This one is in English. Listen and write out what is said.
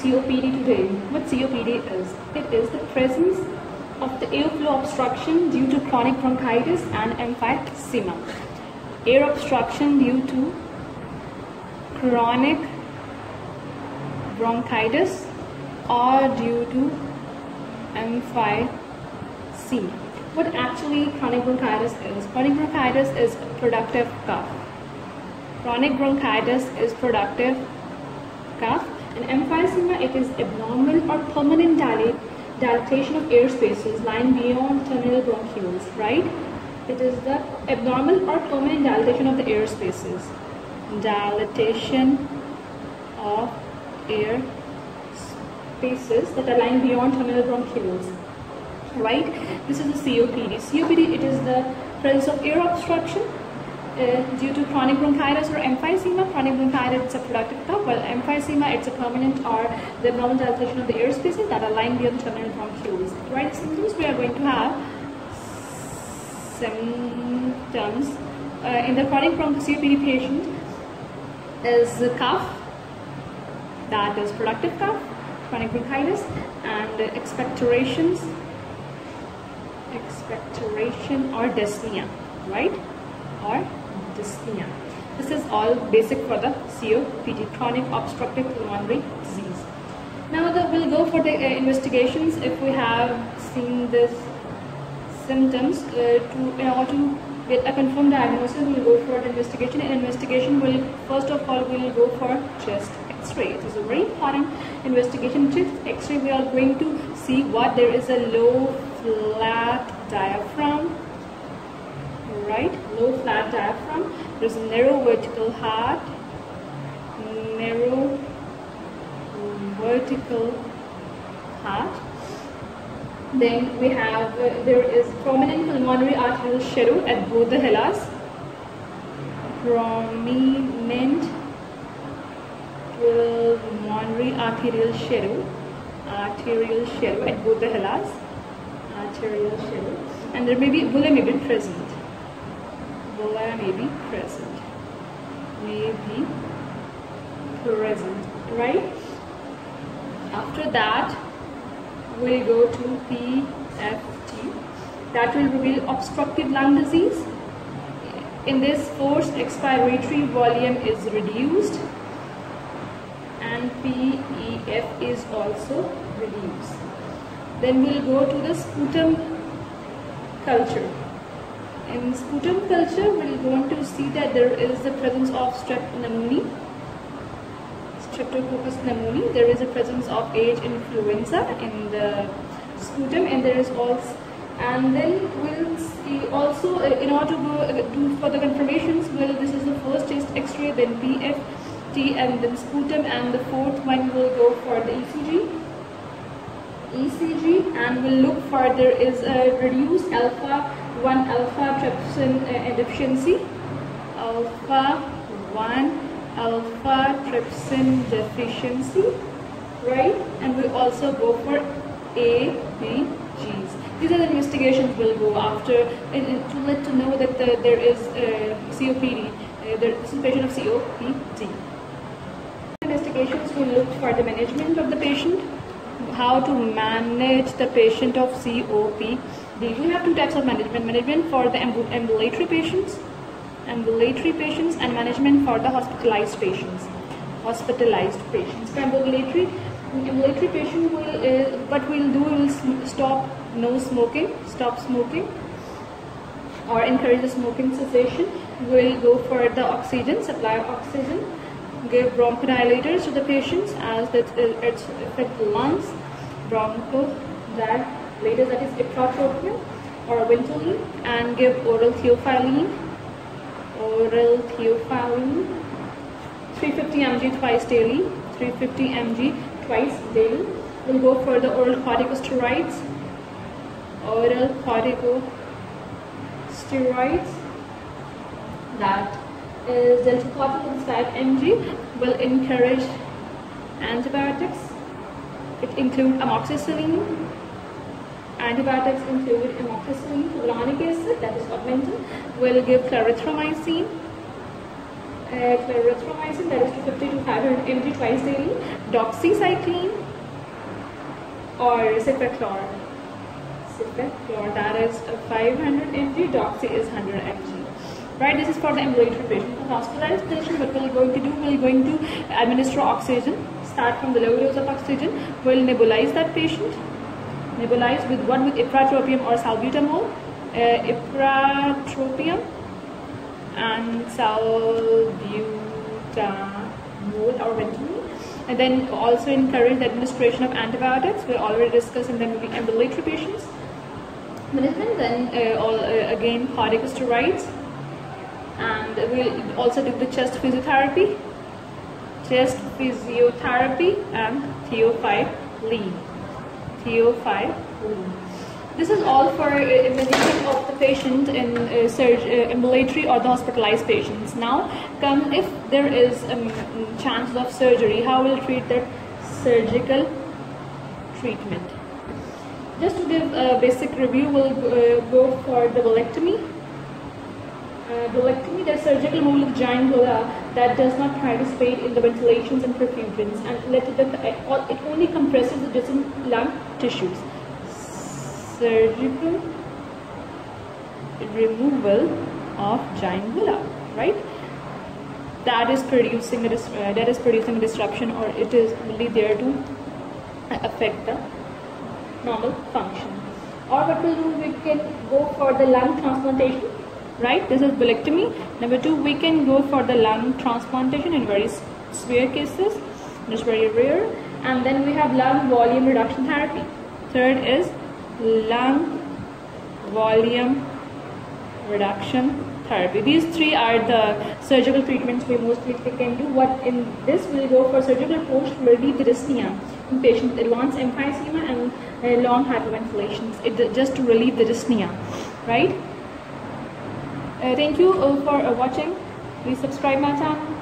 COPD today. What COPD is? It is the presence of the airflow obstruction due to chronic bronchitis and emphysema. Air obstruction due to chronic bronchitis or due to emphysema. What actually chronic bronchitis is? Chronic bronchitis is productive cough. Chronic bronchitis is productive cough, and emphysema, it is abnormal or permanent dilatation of air spaces lying beyond terminal bronchioles, right? It is the abnormal or permanent dilatation of the air spaces. Dilatation of air spaces that are lying beyond terminal bronchioles, right? This is the COPD. COPD, it is the presence of air obstruction due to chronic bronchitis or emphysema. Chronic bronchitis, it's a productive cough, while emphysema, it's a permanent or the abnormal dilatation of the air spaces that are lying beyond the terminal bronchioles. Right? Symptoms, we are going to have symptoms in the chronic COPD patient is the cough, that is productive cough, chronic bronchitis, and expectoration or dyspnea, right? Or dyspnea. This is all basic for the COPD, chronic obstructive pulmonary disease. Now we'll go for the investigations. If we have seen this symptoms, in order to get a confirmed diagnosis, we'll go for the investigation. In investigation, first of all we'll go for chest X-ray. It is a very important investigation. Chest X-ray, we are going to see what there is a low flat diaphragm, right? Low flat diaphragm. There's a narrow vertical heart, narrow vertical heart. Then we have there is prominent pulmonary arterial shadow at both the hills. Prominent pulmonary arterial shadow at both the hills. Arterial shadow, and there may be bulla may be present. Bulla may be present. Right? After that, we'll go to PFT. That will reveal obstructive lung disease. In this, forced expiratory volume is reduced, and PEF is also reduced. Then we'll go to the sputum culture. In sputum culture, we're going to see that there is the presence of Streptococcus pneumoniae. There is a presence of H. influenza in the sputum, and there is also, and then we'll see also in order to do further confirmations. Well, this is the first chest X-ray, then PFT, and then sputum, and the fourth one will go for the ECG, and we'll look for there is a reduced alpha-1 antitrypsin deficiency, alpha-1 antitrypsin deficiency, right? And we also go for ABGs. These are the investigations we'll go after to let to know that there is COPD, there is a patient of COPD. Investigations will look for the management of the patient, how to manage the patient of COPD. We have two types of management for the ambulatory patients, and management for the hospitalized patients. For ambulatory patient, what we'll do is stop smoking, or encourage the smoking cessation. We'll go for the oxygen, supply of oxygen, give bronchodilators to the patients as that it affects the lungs. Bronchodilators, that is ipratropium or Ventolin, and give oral theophylline, 350 mg twice daily, 350 mg twice daily. We'll go for the oral corticosteroids, that is deltacorpin 5 mg. Will encourage antibiotics. It includes amoxicillin. Antibiotics include amoxicillin, hyaluronic acid, that is Augmentin. Will give clarithromycin. clarithromycin, that is 250 to 500 mg twice daily, doxycycline, or cefaclor. Cefaclor, that is 500 mg, doxy is 100 mg. Right, this is for the ambulatory patient. For hospitalized patient, what we're going to do, we're going to administer oxygen. Start from the low dose of oxygen. We'll nebulize that patient. Nebulize with what? With ipratropium or salbutamol. Ipratropium and salbutamol or Ventolin. And then also encourage the administration of antibiotics. We already discussed in the ambulatory patients. Management, then again corticosteroids. And we'll also do the chest physiotherapy and theophylline. This is all for management of the patient in ambulatory or the hospitalized patients. Now, if there is chance of surgery, how we'll treat that surgical treatment. Just to give a basic review, we'll go for the bolectomy. Bolectomy, the surgical removal of giant gula that does not participate in the ventilations and perfusions, and it only compresses the distant lung tissues. Surgical removal of giant gula, right? That is producing a disruption, or it is only there to affect the normal function. Or what we'll do, we can go for the lung transplantation. Right, this is bolectomy. Number 2, we can go for the lung transplantation in very severe cases, just very rare. And then we have lung volume reduction therapy. Third is lung volume reduction therapy. These 3 are the surgical treatments we mostly can do. What in this will go for surgical post-relief dyspnea in patients with advanced emphysema and long hyperventilations. Just to relieve the dyspnea, right? Thank you for watching. Please subscribe my channel.